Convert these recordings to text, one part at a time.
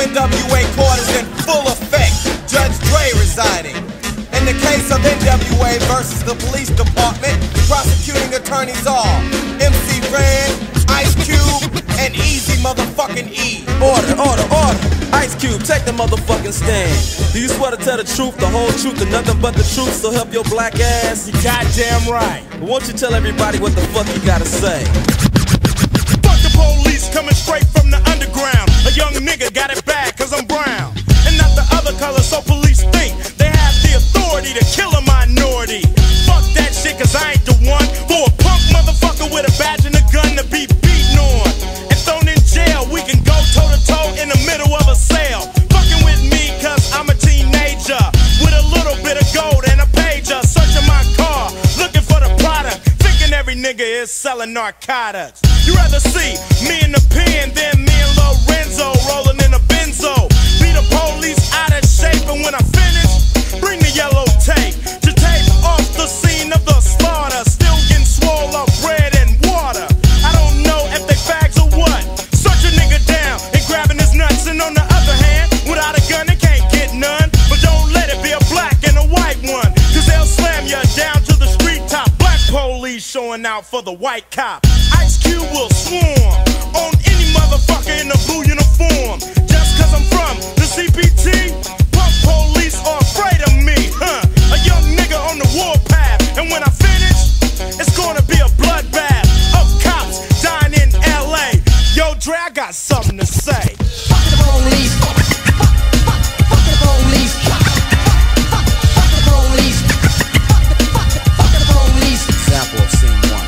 NWA court is in full effect. Judge Dre residing. In the case of NWA versus the police department, prosecuting attorneys are MC Ren, Ice Cube, and Easy motherfucking E. Order, order, order. Ice Cube, take the motherfucking stand. Do you swear to tell the truth, the whole truth, and nothing but the truth, so help your black ass? You goddamn right. Won't you tell everybody what the fuck you gotta say? Fuck the police coming straight from the underground. A young nigga got it bad cause I'm brown, and not the other color, so police think they have the authority to kill a minority. Fuck that shit cause I ain't the one for a punk motherfucker with a badge and a gun to be beaten on and thrown in jail. We can go toe to toe in the middle of a sale. Fucking with me cause I'm a teenager with a little bit of gold and a pager. Searching my car, looking for the product, thinking every nigga is selling narcotics. You rather see me in the pen than me and Lorenzo rolling in a benzo. Be the police out of shape, and when I finish, bring the yellow tape to tape off the scene of the slaughter. Still getting swole up bread and water. I don't know if they fags or what. Search a nigga down and grabbing his nuts, and on the other hand, without a gun they can't get none. But don't let it be a black and a white one, cause they'll slam you down to the street top. Black police showing out for the white cop. Ice Cube will swarm on any motherfucker in a blue uniform. Just cause I'm from the CPT, punk police are afraid of me, huh? A young nigga on the warpath, and when I finish, it's gonna be a bloodbath of cops dying in LA. Yo, Dre, I got something to say. Fuck the police. Fuck the police. Fuck the police. Fuck the police. Example of scene one.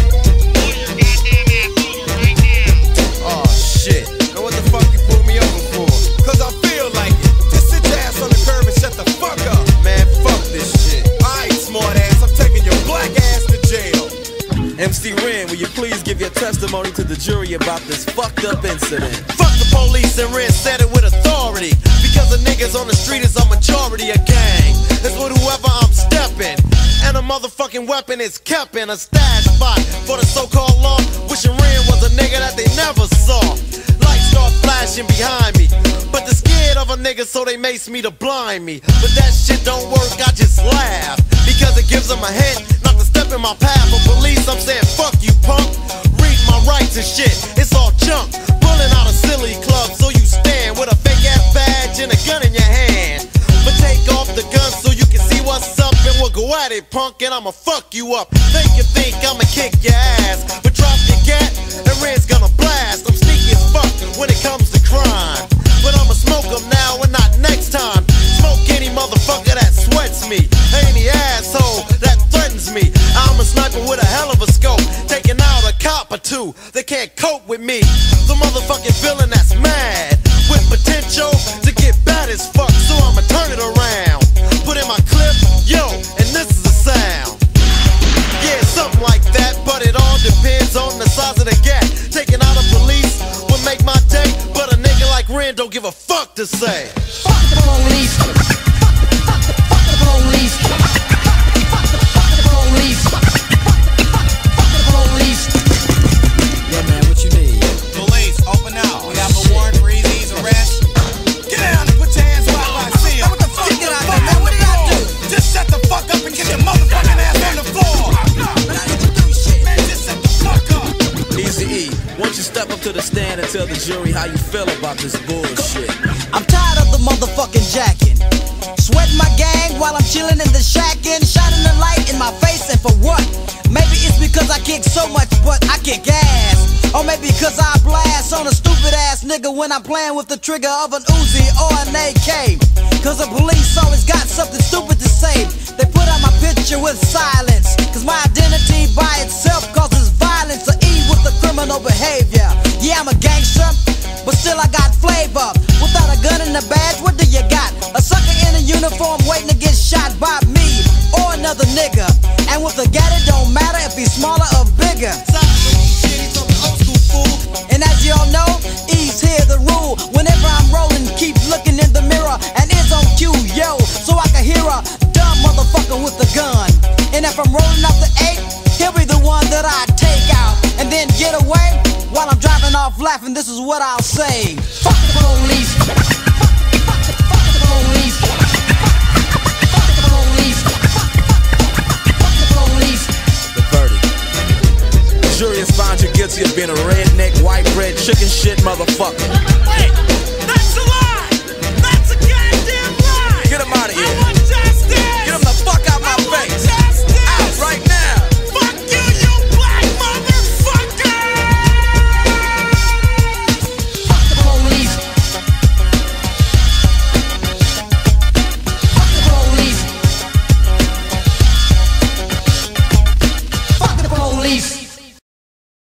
Oh shit. Now what the fuck you pulled me over for? Cause I feel like it. Just sit your ass on the curb and shut the fuck up. Man, fuck this shit. Alright, smart ass, I'm taking your black ass to jail. MC Ren, will you please give your testimony to the jury about this fucked up incident? Fuck the police, and Ren said it with authority. Because the niggas on the street is a majority of gang. It's with whoever I'm stepping, and a motherfucking weapon is kept in a stash spot for the so-called law. Wishing Ren was a nigga that they never saw. Lights start flashing behind me, but they're scared of a nigga, so they mace me to blind me. But that shit don't work, I just laugh, because it gives them a hint not to step in my path. For police, I'm saying fuck you, punk. Read my rights and shit, it's all junk. Pulling out a silly club, so you stand with a fake ass badge and a gun in your hand. But take off the gun so you can see what's up, and we'll go at it, punk, and I'ma fuck you up. Make you think I'ma kick your ass, but drop your gat and Ren's gonna blast. I'm sneaky as fuck when it comes to crime, but I'ma smoke them now and not next time. Smoke any motherfucker that sweats me, any asshole that threatens me. I'm a sniper with a hell of a scope, taking out a cop or two that can't cope with me. The motherfucking villain that's mad with potential to get bad as fuck, so I'ma turn it around. Put in my clip, yo, and this is the sound. Yeah, something like that, but it all depends on the size of the gap. Taking out a police would make my day, but a nigga like Ren don't give a fuck to say. Fuck the police. Fuck the police. Fuck the police. Fuck the police. Yeah, man, what you need? Police, open up. We have a warrant for Easy's arrest. Get down and put your hands where I see him. What the fuck? Get out of there, man. What did I do? Just shut the fuck up and get your motherfucking ass on the floor. But I didn't do shit. Man, just shut the fuck up. Easy E, won't you step up to the stand and tell the jury how you feel about this bullshit? I'm tired of the motherfucking jacking. Sweating my gang while I'm chilling in the shack and shining the light in my face, and for what? Maybe it's because I kick so much, but I kick ass. Or maybe because I blast on a stupid ass nigga when I'm playing with the trigger of an Uzi or an AK. Cause the police always got something stupid to say. They put out my picture with silence, cause my identity by itself causes violence. Or E with the criminal behavior. Yeah, I'm a gangster, but still I got flavor. Without a gun and a badge, what do you got? A sucker in a uniform waiting to get shot by me or another nigga. And with a gat, it don't matter if he's smaller or bigger. And as y'all know, E's here the rule. Whenever I'm rolling, keep looking in the mirror, and it's on cue, yo, so I can hear a dumb motherfucker with a gun. And if I'm rolling up the 8, he'll be the one that I take out and then get away while I'm driving off laughing. This is what I'll say: fuck the police. police. Fuck the police. Fuck the police. The verdict. The jury has found you guilty of being a redneck, white bread, chicken shit motherfucker.